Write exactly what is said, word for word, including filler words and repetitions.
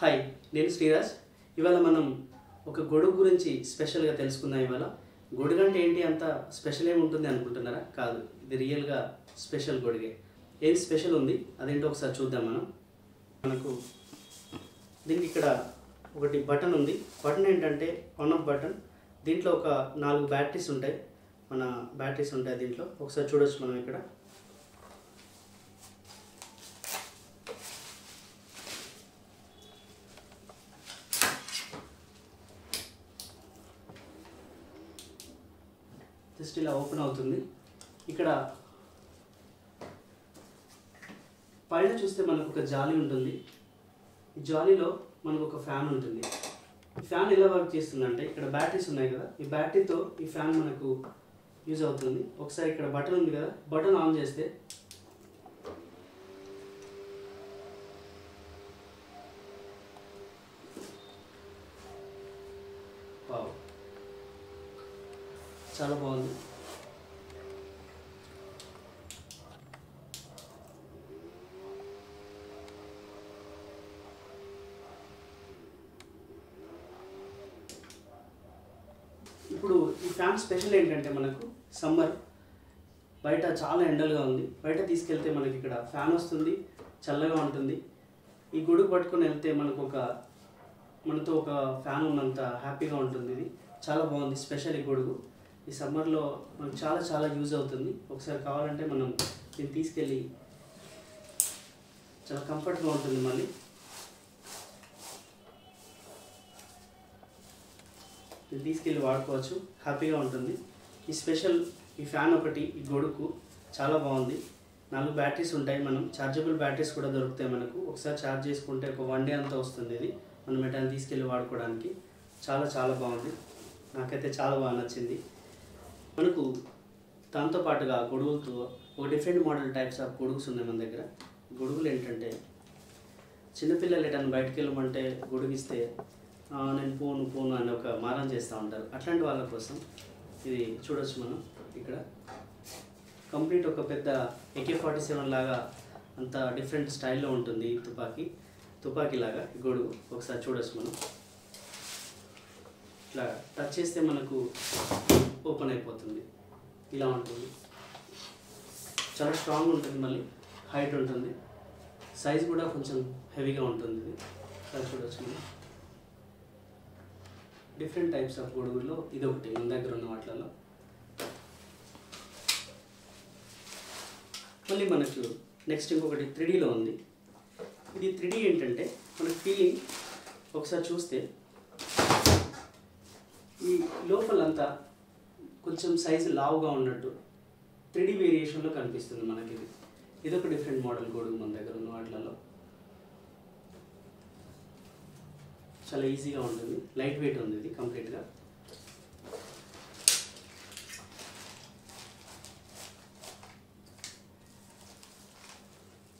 Hi, నేను శ్రీరాజ్. ఇవాళ మనం ఒక గొడుగు గురించి స్పెషల్గా తెలుసుకుందాం. ఇవాళ గొడుగు అంటే ఏంటి, అంత స్పెషల్ ఏమి ఉంటుంది అనుకుంటున్నారా? కాదు, ఇది రియల్గా స్పెషల్ గొడుగే. ఏం స్పెషల్ ఉంది అదేంటో ఒకసారి చూద్దాం. మనం మనకు దీనికి ఇక్కడ ఒకటి బటన్ ఉంది. బటన్ ఏంటంటే ఆన్ ఆఫ్ బటన్. దీంట్లో ఒక నాలుగు బ్యాటరీస్ ఉంటాయి. మన బ్యాటరీస్ ఉంటాయి దీంట్లో. ఒకసారి చూడొచ్చు మనం ఇక్కడ. జస్ట్ ఇలా ఓపెన్ అవుతుంది. ఇక్కడ పైన చూస్తే మనకు ఒక జాలీ ఉంటుంది. ఈ జాలీలో మనకు ఒక ఫ్యాన్ ఉంటుంది. ఈ ఫ్యాన్ ఎలా వర్క్ చేస్తుందంటే, ఇక్కడ బ్యాటరీస్ ఉన్నాయి కదా, ఈ బ్యాటరీతో ఈ ఫ్యాన్ మనకు యూజ్ అవుతుంది. ఒకసారి ఇక్కడ బటన్ ఉంది కదా, బటన్ ఆన్ చేస్తే వావ్, చాలా బాగుంది. ఇప్పుడు ఈ ఫ్యాన్ స్పెషల్ ఏంటంటే, మనకు సమ్మర్ బయట చాలా ఎండలుగా ఉంది. బయట తీసుకెళ్తే మనకి ఇక్కడ ఫ్యాన్ వస్తుంది, చల్లగా ఉంటుంది. ఈ గొడుగు పట్టుకొని వెళ్తే మనకు ఒక మనతో ఒక ఫ్యాన్ ఉన్నంత హ్యాపీగా ఉంటుంది. ఇది చాలా బాగుంది స్పెషల్. ఈ గొడుగు ఈ సమ్మర్లో మనకు చాలా చాలా యూజ్ అవుతుంది. ఒకసారి కావాలంటే మనం దీన్ని తీసుకెళ్ళి చాలా కంఫర్ట్గా ఉంటుంది. మళ్ళీ దీన్ని తీసుకెళ్ళి వాడుకోవచ్చు, హ్యాపీగా ఉంటుంది. ఈ స్పెషల్ ఈ ఫ్యాన్ ఒకటి ఈ గొడుగు చాలా బాగుంది. నాలుగు బ్యాటరీస్ ఉంటాయి. మనం ఛార్జబుల్ బ్యాటరీస్ కూడా దొరుకుతాయి మనకు. ఒకసారి ఛార్జ్ చేసుకుంటే ఒక వన్ డే అంతా వస్తుంది. ఇది మనం ఎటైనా తీసుకెళ్ళి వాడుకోవడానికి చాలా చాలా బాగుంది. నాకైతే చాలా బాగా నచ్చింది. మనకు దాంతోపాటుగా గొడుగులతో ఒక డిఫరెంట్ మోడల్ టైప్స్ ఆఫ్ గొడుగుస్ ఉన్నాయి మన దగ్గర. గొడుగులు ఏంటంటే, చిన్నపిల్లలు ఎటైనా బయటకు వెళ్ళమంటే గొడుగు ఇస్తే నేను పోను పోను అని ఒక మారం చేస్తూ ఉంటారు. అట్లాంటి వాళ్ళ కోసం ఇది చూడొచ్చు మనం. ఇక్కడ కంప్లీట్ ఒక పెద్ద ఏకే ఫార్టీ సెవెన్ లాగా అంత డిఫరెంట్ స్టైల్లో ఉంటుంది. తుపాకీ తుపాకీ లాగా ఈ గొడుగు ఒకసారి చూడొచ్చు మనం. ఇట్లా టచ్ చేస్తే మనకు ఓపెన్ అయిపోతుంది. ఇలా ఉంటుంది. చాలా స్ట్రాంగ్ ఉంటుంది. మళ్ళీ హైట్ ఉంటుంది. సైజ్ కూడా కొంచెం హెవీగా ఉంటుంది. ఇది ఇలా చూడొచ్చు మనం. డిఫరెంట్ టైప్స్ ఆఫ్ గొడుగుల్లో ఇది ఒకటి మన దగ్గర ఉన్న వాటిలలో. మళ్ళీ మనకు నెక్స్ట్ ఇంకొకటి త్రీ డీలో ఉంది. ఇది త్రీ డీ ఏంటంటే, మనకు ఫీలింగ్ ఒకసారి చూస్తే ఈ లోపలంతా కొంచెం సైజు లావుగా ఉన్నట్టు త్రీ డీ వేరియేషన్లో కనిపిస్తుంది మనకి. ఇది ఇదొక డిఫరెంట్ మోడల్ గొడుగు మన దగ్గర ఉన్న వాటిలలో. చాలా ఈజీగా ఉంటుంది, లైట్ వెయిట్ ఉంది ఇది కంప్లీట్గా.